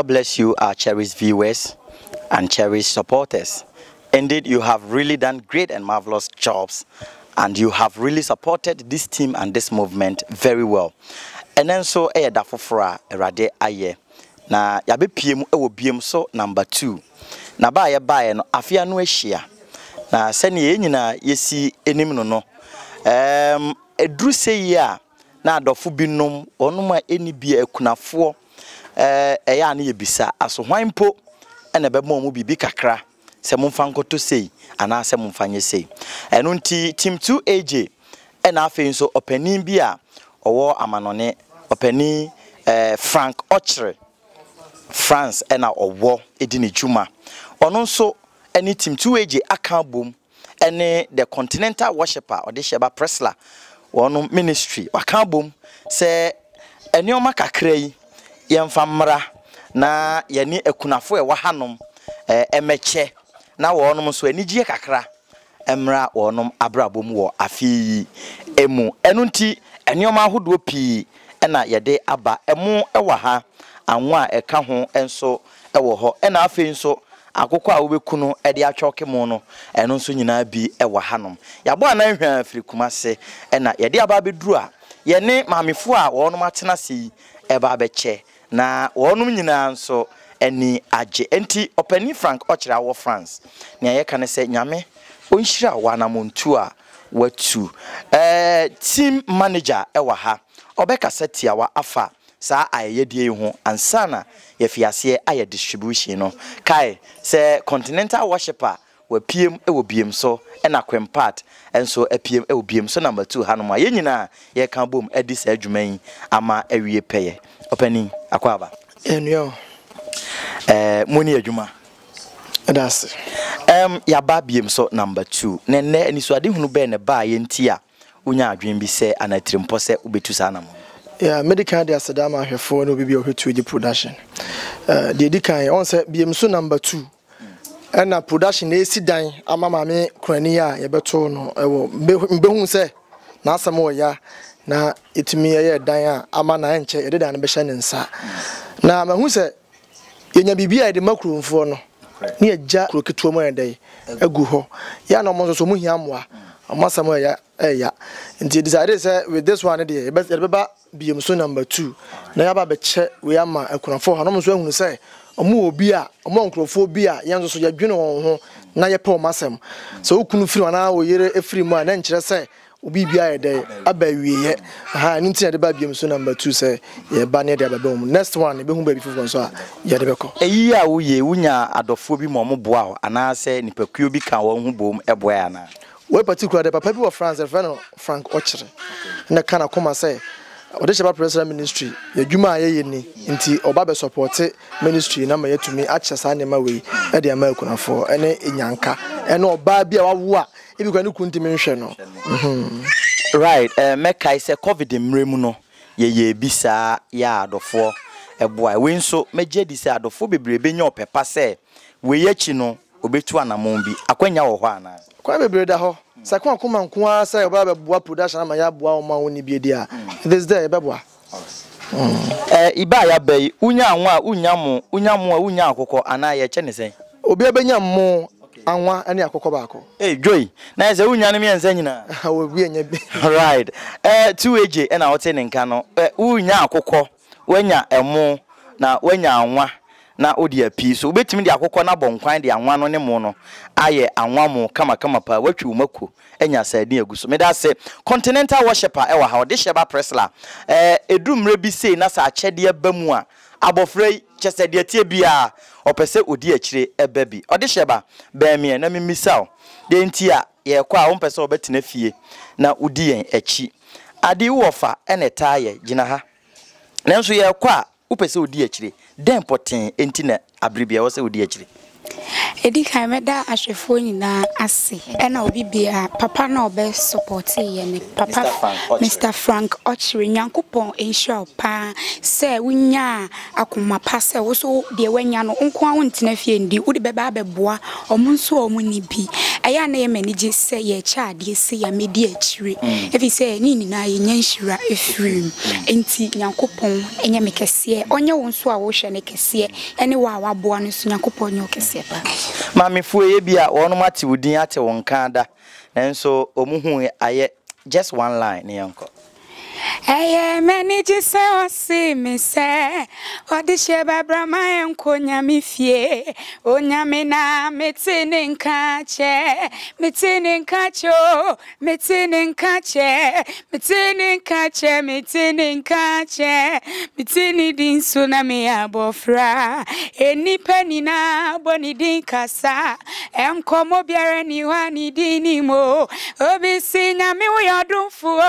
God bless you, our cherished viewers and cherished supporters. Indeed, you have really done great and marvelous jobs, and you have really supported this team and this movement very well. And then so, dafofra erade aye. Na yabe PM ewo BM so number 2. Na ba ye no afia no ahia. Na sene ye nyina yesi enim no. Edru sei a na adofo binom onum a eni bia akunafo eya na yebisa aso hwanpo ene be mo mu bibi kakra se mumfa nkoto sei ana se mumfa nye sei eno nti team 2AJ ena afi nso opanin bi a owo amanone opanin Frank Ochre France ena owo edini juma ono nso eni team 2AJ aka bom ene the Continental Worshipper or the Sheba Presla wono ministry aka bom se enioma kakra yi yemfa mra na yeni ekunafo e wahanom emeche na wonom so anigye kakra emra wonom abrabom wo afi emu enu nti enioma ahodo pii na yede aba emu ewa ha anwa eka ho enso ewo ho na afi nso akoko a wobekunu ede atwoke mu no enu nso nyina bi ewa hanom yabo ana hwa afiri kumase na yede aba beduru a yene maamefo a wonom atena sei eba beche na wonum nyina nso eni age enti opani Frank Ochre wo France na ye kan se nyame onhira wana montu a watu team manager ewa ha obeka setia wa afa sa ayedie ho ansana ye fiase aye distribution no kai se Continental Worshipper wa PM ewo biem so na Kwempart enso PM ewo biem so number 2 hanoma ye nyina ye kan bom edi sa adwuman ama awie peye opani akwaba enyo moni adwuma that's ya ba biem so number 2 nenne anisoade hunu be ne ba ye ntia unya adwen bi se anatrimpo se ubetu sa na mo yeah medical de asadama ahwefo no bibi ohwetu edi production de edikan on se biem so number 2 na production na esi dan ama mame krani a ye beto no ewo mbehun se na asam wo ya na etimi ye dan a ama na enche ye de dan be hye ne nsa na mahu se yenya bibia de makrumfo no ne agya kroketuo mo yedai agu ho ya na mo so mu hia moa amasam wo ya eya nti decided say with this one dey ye be ba biem so number 2 na ya ba be che we ama akunafo ha no mo so ahunu say omo obi a omo nkrofo bi a yenzo so yadwene won ho na ye pe o masem so okunu firi wana wo yere efiri mu a na nkyere say obi bia ye dey abawiye ha nti ya de ba biem so number 2 say ye ba ne de ababom next one be hu ba bi fufo so a ye de be ko eyi a wo ye wunya adofo bi mo mo boa ana say nipakuo bi kan won hu bom eboa ana we particular the papa bi of France the friend Frank Ochre na kana koma say the Sheba Presla ministry yadwuma ye ni nti oba be support ministry na ma yatumi acha sa nema we e de ama akunafo ene enyanka ene oba bia wawo a ebi kwa ne kuntimi nhwe no right mekai se covid mremu no ye bisa ya adofo eboa we nso meje di se adofo bebrebe nya opepa se we yachi no obetu anamon bi akwanya wo ho ana kwa bebrebe da ho sakwa akoma nko a say oba be boa production ama ya boa o ma woni bi dia this day be boa iba ya bai unya anwa a unya akoko ana ye che ne sen obi abenya mo anwa ani akoko baako joy na ze unya ne mienza nyina obi enya bi right 2AJ na wote ne nka no unya akoko wanya emo na wanya anwa na odi api so obetimi de akokọ na bonkwan de anwa no ne mo no aye anwa mo kama pa watwi umako enya sadi aguso me da se Continental Worshipper ewa ha ode Sheba Presla edumre bi sei na sa akyede abamu a abofrei chesede tie bia opese odi akire ebabi ode Sheba ba mi na mimisao de ntia ye kwa a wompese obetena fie na odi yen achi ade wofa eneta ye gina ha nanso ye kwa upese odi akire den poten enti na abribia wo se odi akire edi kan meda ahwefo nyina ase ena obi bia papa na obe support ye ne papa Mr Frank Ochre nyankopon ensure pa se wunya akoma pa se wo so de wanya no nko a wontena fie ndi wo de beba abeboa omo nso omo ni bi aya na ye manage say ye cha ade say ya media chire if you say ni na ye nyanhira efrim enti Nyankopon enye mekese onye wo nso a wo hwe ne kese ene wa waboa no so Nyankopon nye kese pa Mami fuye bia wono mate wudin ate won kan da nanso omuhu aye just one line ne yanko Eye manage say o see me say odishe babra ma enko nyame fie onyame na metini nkache metini nkacho metini nkache metini nkache metini nkache metini din so na me abofra enipa ni na boni din kasa enkomo biara ni wani din mo obisi nyame wo yodunfu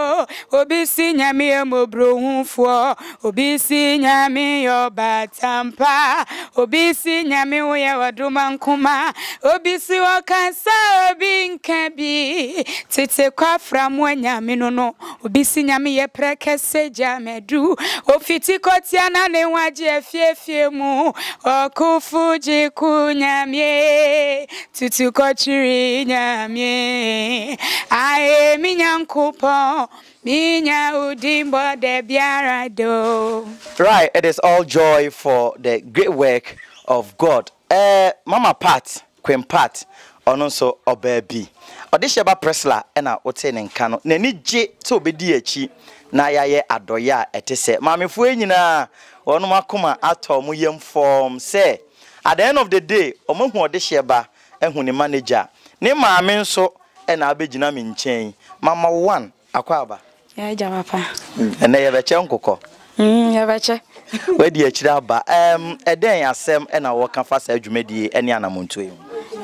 obisi nyame mo brohunfo obisi nyame yo batampa obisi nyame wo ye waduma nkuma obisi wakansa obi nkabi tete kwafra mo nyame no obisi nyame ye prekese jamedu ofiti kotia na ne waje afiefie mu okufuji kunyame tutu kochiri nyame aye mi Nyankopon Minya udimbo de biarado. Right, it is all joy for the great work of God. Mama Pat, Queen Pat, ononso obebi. Odisheba Presla ena ote nenka no. Neni je to obedi achi na yaye adoya etese. Mami fu nyina ono makoma ato mu yem form say at the end of the day omohu odisheba ehu ni manager. Ne maame nso ena abegina me nchen. Mama 1 akwaba. Ya papa. Ene ye beche nkoko. Ya beche. We di akira ba. Eden asem ena wo kan fa sa adwumadi ene anamonto e.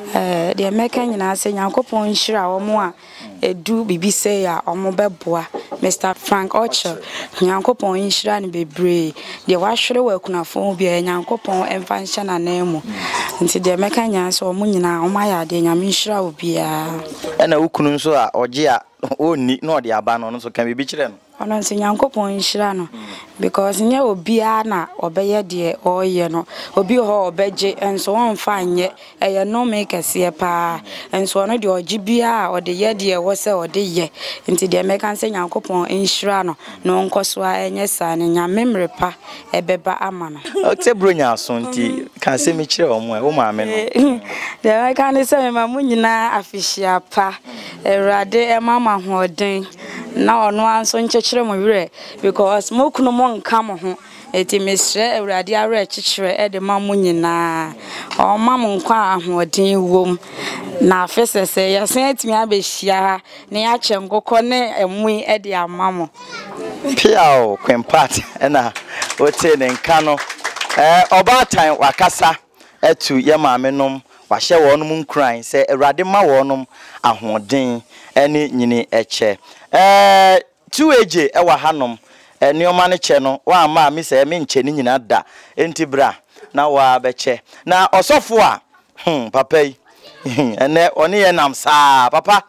De meka nyina se Nyankopon nhira wo mo a edu bibi se ya omo beboa Mr. Frank Ocher Nyankopon nhira ne bebre de wahwere wa kunafo bi Nyankopon emfa nhya na nemu nti de meka nyina se omo nyina omo ya de nyame nhira obia ena wukunu nso a oje a oni na ode aba no nso kan bibi kire no ono nsi Nyankopon nhira no because nya obia na obeye de oye no obi ho obeje enso wonfa anye eye no make kase pa enso no de ogibia ode ye de wo se ode ye nti de meka nse Nyankopon nhira no no nkoso a enye sa ne nyamemre pa ebeba ama no okte bronya so nti kan se mi kire omo e wo maame no de meka ne se me mamu nyina afihia pa Erade e mama hoden na ono anso nchechire mo wire because mokunu mo nka mo ho eti mesre Erade are chechire e de mamu nyina o mamu nkwa ahoden wom na afesese yasen atimi abehia ne ya che ngokọ ne emu e de amamo piao Queen Pat na ote ne nka no oba time wakasa etu ye maame nom wahye wonum nkran se Erade ma wonum ahoden eni nyini eche 2AJ ewa hanom nioma ne che no wa ma mi se me nche ni nyina da enti bra na wa beche na osofo a papa yi ene oni ye nam saa papa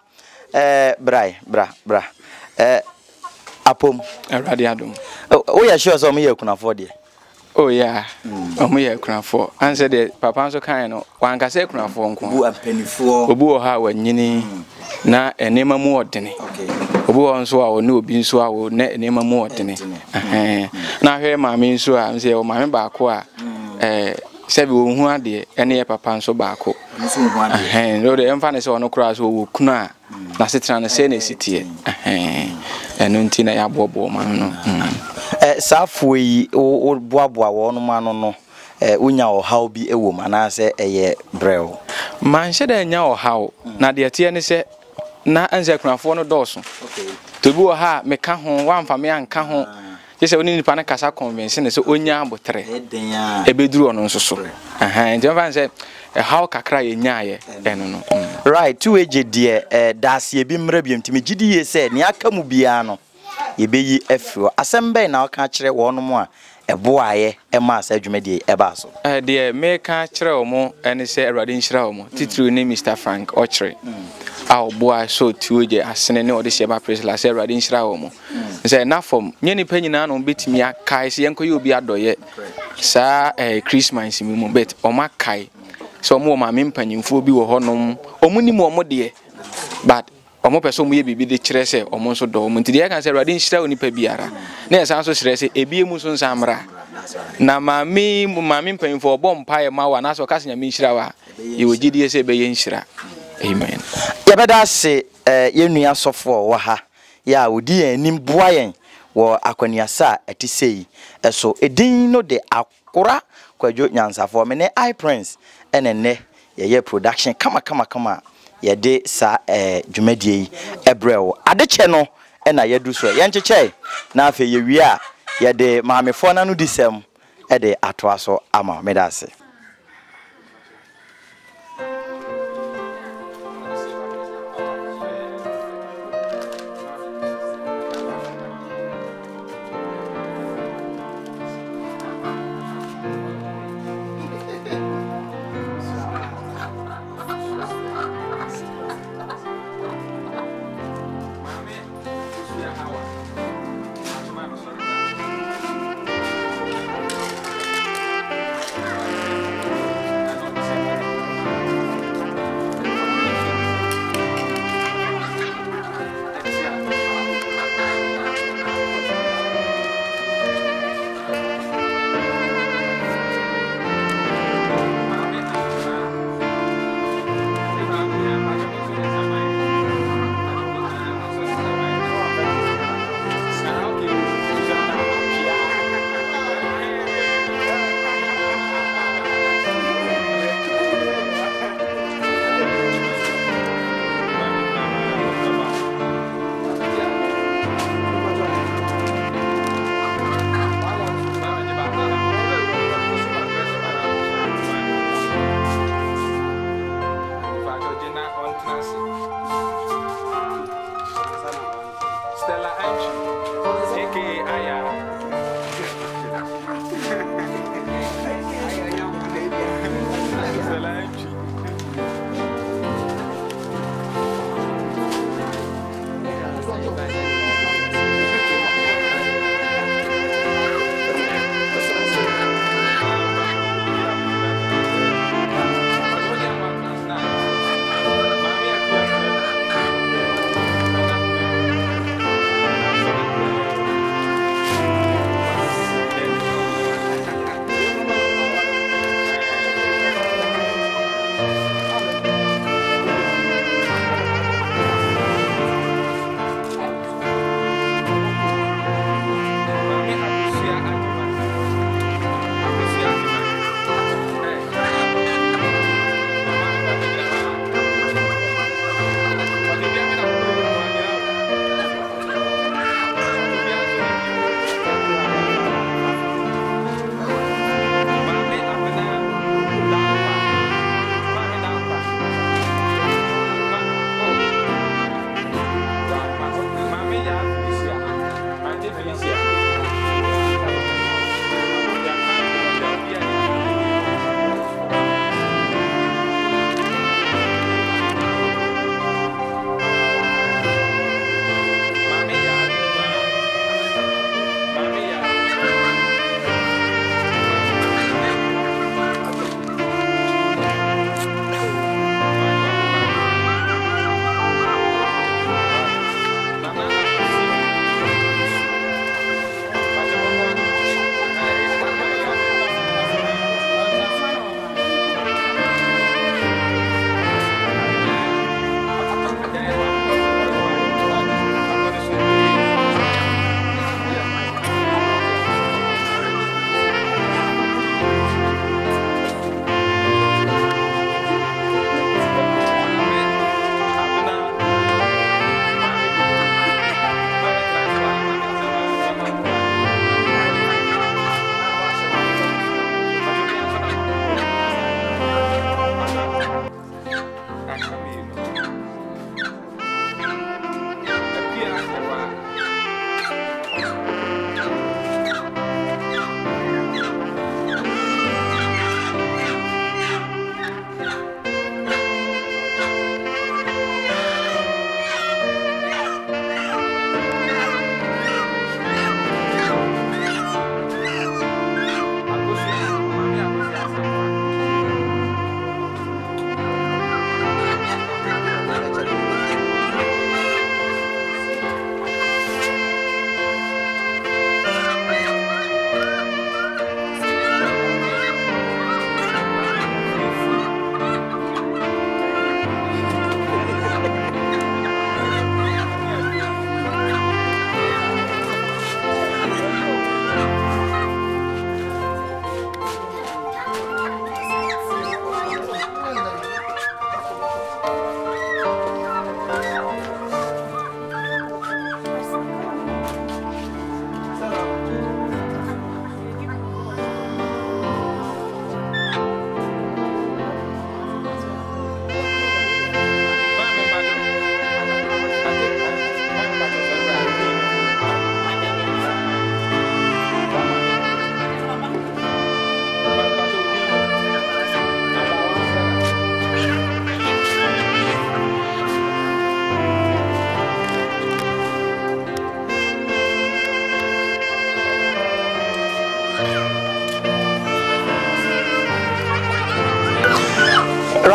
bra apom Erade adom o ya sure so me ye kunafo de oh yeah omo ye kunafo anse de papa nso kan no wanka se kunafo nko bu ampanifo obu ha wanyini na enema mu odene obu nso a oni obi nso a wo na enema mu odene na hwe maame nso a nse o maame baako a sebi wo hu ade ene ye papa nso baako nso hu ade no de emfa ne se ono kura so wo kunu a na setra na se na sitie eno nti na ya bobo maame no safo yi o boaboa wonu ma no unya ohaw bi ewom anase eye brel man hye da nya ohaw na de tie ne se na anze kunafo no doso to bi o ha meka ho wamfa me anka ho yese oni nipa na kasa convince ne se onya abotre ebeduru ono nso so nti mfa nse how kakra ye nyaaye eno no right 2AJ de dasie bi mra bi mtimi gidi ye se ne aka mu bia no yebeyi afiro asembe na aka kire wonum a eboaye ema asa adwumadi eba so de meka kire omo ene se Erade nhira omo titru ni Mr. Frank Ocher boy so 2AJ asene ne ode sheba Presla se Erade nhira omo se na form nye ni panyina no betimi akai se yenko ye obi adoye sa Christmas mi mo bet o makai so mo ma me mpanyimfo bi wo honom omu ni mo de but omo person mo ye bibi de kire se omo so do mo ntide kan se Awurade nhyira onipa biara na esan so sire se ebie mu so nsamra na ma me mpanyimfo obo mpae ma wa na so ka se nya me nhyira wa ye wogidie se be ye nhyira amen yebeda se yenua sofo wo ha ya odi anim boa yen wo akwaniasa etisei eso edin no de akora Kwadwo Nyansafo me ne I Prince enene ye production kama ye de sa dwumadie yi ebrewo adeche no na ye du so ye ncheche na afa ye wi a ye de maamefo na no disem e de atoa so ama me da se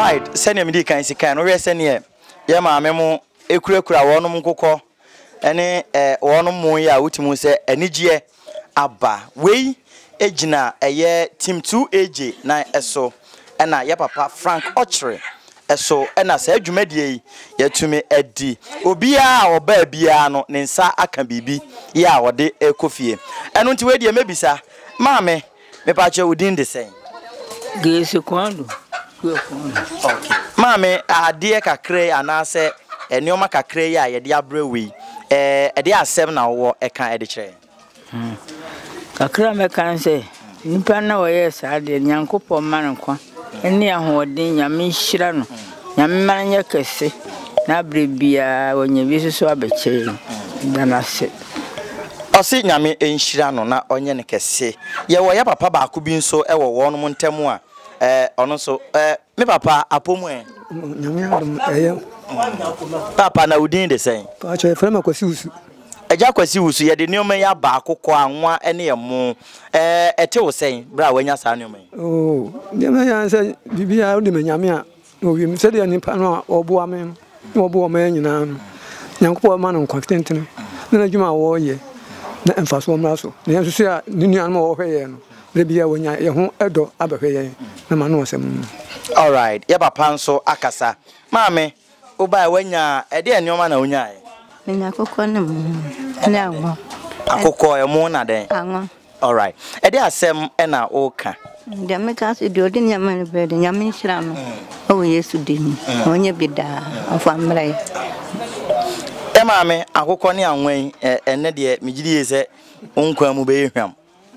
right, send him the kind of kind. We send here. Yeah, ma memo. Ekura wonum nkokɔ ene wonum mu ya wutimu se enigye aba wei ejina eye team 2AJ na eso ena ya papa Frank Ochre eso ena sa adwumadie yi yatumi edi obia oba bia no ne nsa aka bibi ya wode ekofie eno nti we die mebisa maame me pa che udin de sen Gesi kwando okay maame ade kakre anase enioma kakre ya ye de abrewi de asem na wo eka e de kire kakra me kan se nipa na wo yes ade nyankopɔ man kwa eni ahoɔden nyame hyira no nyame man nya kese na brebia onye bi so abɛkyɛ dana se osi nyame enhyira no na onye ne kese ye wo ya papa ba ko bi nso e wo wo no ntemu a ono so me papa apomu nyame adom papa na udin de sen pa cho efrema kwasi usu eja kwasi usu ye de nioma ya ba akokɔ anwa ene ye mo ete wo sen bra wanya sa nioma oh nyame ya se bibia de nyame a owi mi se de nipa no obo ame no obo ame nyina no nyankopɔ ma no kwantentene na adwuma wo ye na emfaso mra so na yesu se a ninu an wo hwɛ ye no bibia wanya ye ho edo abahwɛ ye na ma no osem all right ye papa nso akasa maame oba wanya ede enioma na onya e nya kokɔ ne mu ne anwo akokɔ e mu na den anwo all right ede asem e na oka de me ka se de odi nyama ne be de nyame nhira no o Yesu din onye bida afa mrai e maame akokɔ ne anwan ene de migidi ye onkwa mu be hwam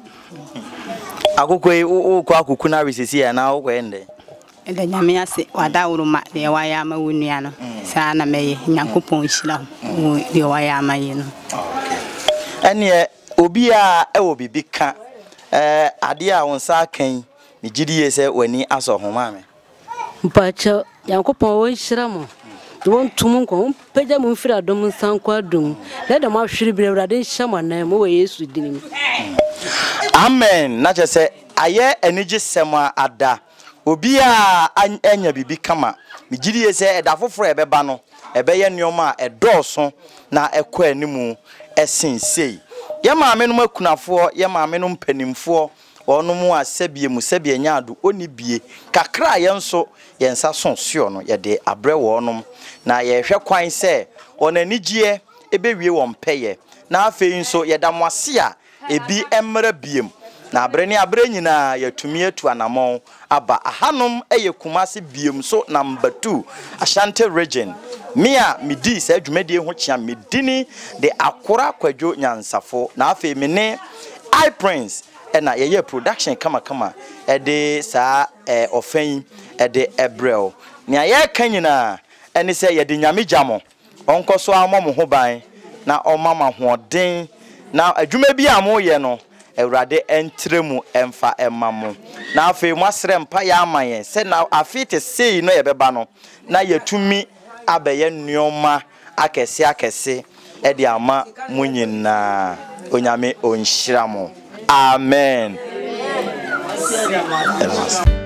akokɔ o ko akoku na resisi ya na okɔ ende ede nyame ase wada uruma de waya ma wonua no sa na meye nyankopɔn hyira wo de waya ma ye no ene obi a ewo bibi ka ade a wonsa kan ni gidiye se wani aso ho maame mpacha nyankopɔn wo hyira mo won tum nko peja mo mfira dom sankwa dom le de mo ahwere bi awrade hyama na mo we Yesu dinim amen na je se aye enige sema ada obi a anya bibi kama migidie se eda foforo ebeba no ebeye nneoma a edoso na ekɔ animu esinsei ye maame no makunafo ye maame no mpanimfo ono mu asebie mu sebie nyaado oni bie kakra ye nso ye nsa sonsio no ye de abre wo onom na ye hwe kwan se onanigie ebewie wo mpeye na afei nso ye da moase a ebi emra biem na abre ni abre nyina yatumi atu anamon aba ahanom eye kumase biem so number 2 Ashanti region mia midi se adwumadie ho chia medini de akora kwadwo nyansafo na afei me ne I Prince ena ye production kama de sa ofan de ebrel nia ye kan nyina ene se ye de nyame gyamo onkoso amom ho ban na omama hoden na adwuma bi amo ye no Ewrade entremu emfa emamo na afei mo asre mpa ya amaye se na afite sei no yebeba no na yatumi abeye nneoma akese e de ama munyina onyame onhyira mo amen.